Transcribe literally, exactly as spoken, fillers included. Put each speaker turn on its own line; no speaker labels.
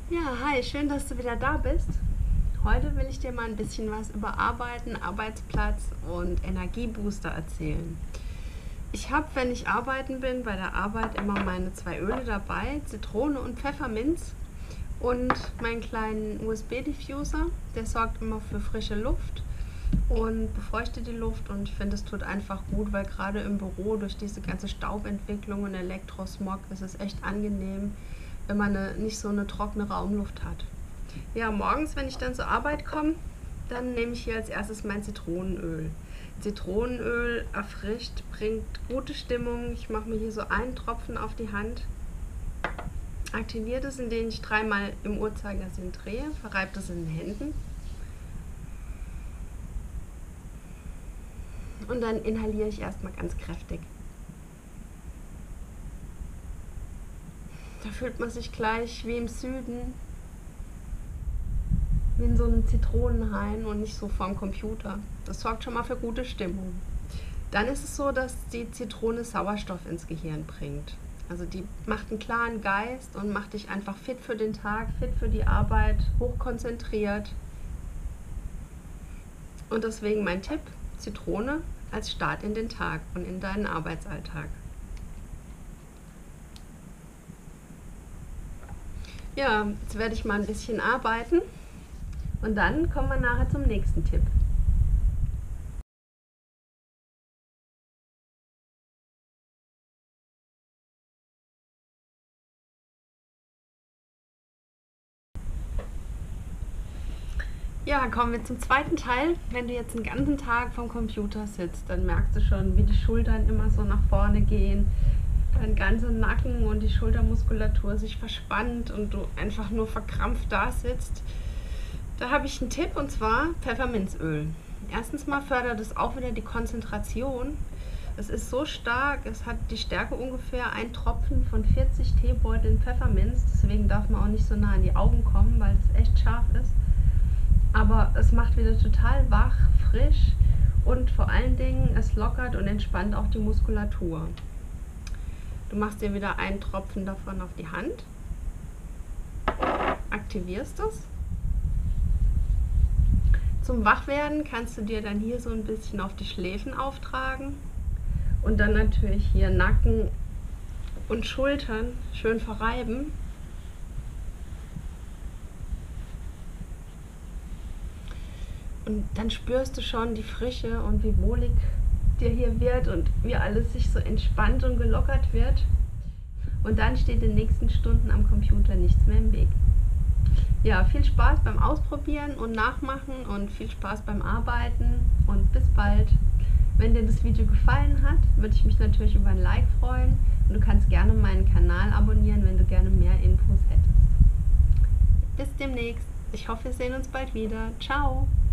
Ja, hi, schön, dass du wieder da bist. Heute will ich dir mal ein bisschen was über Arbeiten, Arbeitsplatz und Energiebooster erzählen. Ich habe, wenn ich arbeiten bin, bei der Arbeit immer meine zwei Öle dabei, Zitrone und Pfefferminz und meinen kleinen U S B-Diffuser. Der sorgt immer für frische Luft und befeuchtet die Luft, und ich finde, es tut einfach gut, weil gerade im Büro durch diese ganze Staubentwicklung und Elektrosmog ist es echt angenehm, wenn man eine, nicht so eine trockene Raumluft hat. Ja, morgens, wenn ich dann zur Arbeit komme, dann nehme ich hier als erstes mein Zitronenöl. Zitronenöl erfrischt, bringt gute Stimmung. Ich mache mir hier so einen Tropfen auf die Hand, aktiviere das, indem ich dreimal im Uhrzeigersinn drehe, verreibe das in den Händen und dann inhaliere ich erstmal ganz kräftig. Da fühlt man sich gleich wie im Süden, wie in so einem Zitronenhain und nicht so vorm Computer. Das sorgt schon mal für gute Stimmung. Dann ist es so, dass die Zitrone Sauerstoff ins Gehirn bringt. Also die macht einen klaren Geist und macht dich einfach fit für den Tag, fit für die Arbeit, hochkonzentriert. Und deswegen mein Tipp, Zitrone als Start in den Tag und in deinen Arbeitsalltag. Ja, jetzt werde ich mal ein bisschen arbeiten und dann kommen wir nachher zum nächsten Tipp. Ja, kommen wir zum zweiten Teil. Wenn du jetzt den ganzen Tag vom Computer sitzt, dann merkst du schon, wie die Schultern immer so nach vorne gehen, dein ganzer Nacken und die Schultermuskulatur sich verspannt und du einfach nur verkrampft da sitzt. Da habe ich einen Tipp, und zwar Pfefferminzöl. Erstens mal fördert es auch wieder die Konzentration. Es ist so stark, es hat die Stärke ungefähr ein Tropfen von vierzig Teebeuteln Pfefferminz. Deswegen darf man auch nicht so nah an die Augen kommen, weil es echt scharf ist. Aber es macht wieder total wach, frisch, und vor allen Dingen, es lockert und entspannt auch die Muskulatur. Du machst dir wieder einen Tropfen davon auf die Hand, aktivierst es. Zum Wachwerden kannst du dir dann hier so ein bisschen auf die Schläfen auftragen und dann natürlich hier Nacken und Schultern schön verreiben. Und dann spürst du schon die Frische und wie wohlig dir hier wird und wie alles sich so entspannt und gelockert wird. Und dann steht in den nächsten Stunden am Computer nichts mehr im Weg. Ja, viel Spaß beim Ausprobieren und Nachmachen und viel Spaß beim Arbeiten und bis bald. Wenn dir das Video gefallen hat, würde ich mich natürlich über ein Like freuen, und du kannst gerne meinen Kanal abonnieren, wenn du gerne mehr Infos hättest. Bis demnächst. Ich hoffe, wir sehen uns bald wieder. Ciao!